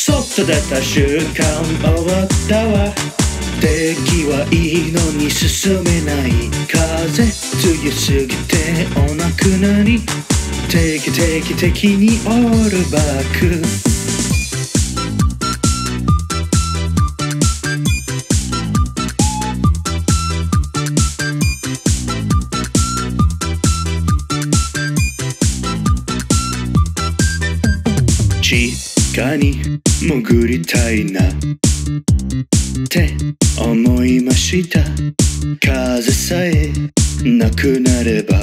そっと出た瞬間終わったわ。敵はいいのに進めない。風強すぎてお亡くなり。定期にオールバック。地下に潜りたいなって思いました。風さえなくなれば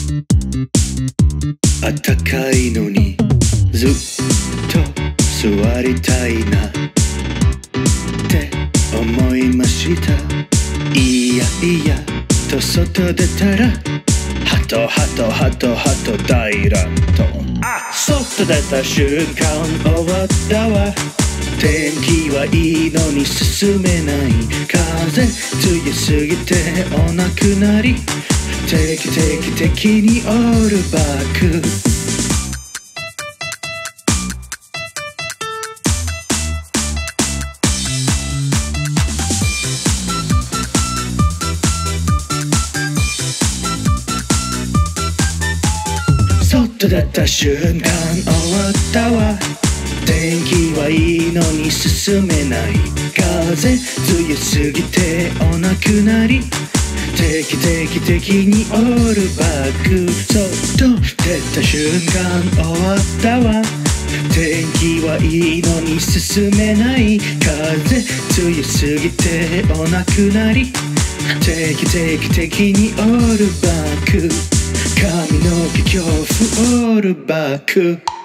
あったかいのに、ずっと座りたいなって思いました。いやと外出たらハト大乱闘。そっと出た瞬間終わったわ。天気はいいのに進めない。風強すぎてお亡くなり。定期にオールバック。そっと出た瞬間終わったわ。天気はいいのに進めない。風強すぎてお亡くなり。定期にオールバック。そっと出た瞬間終わったわ。天気はいいのに進めない。風強すぎてお亡くなり。定期にオールバック。髪の毛恐怖オールバック。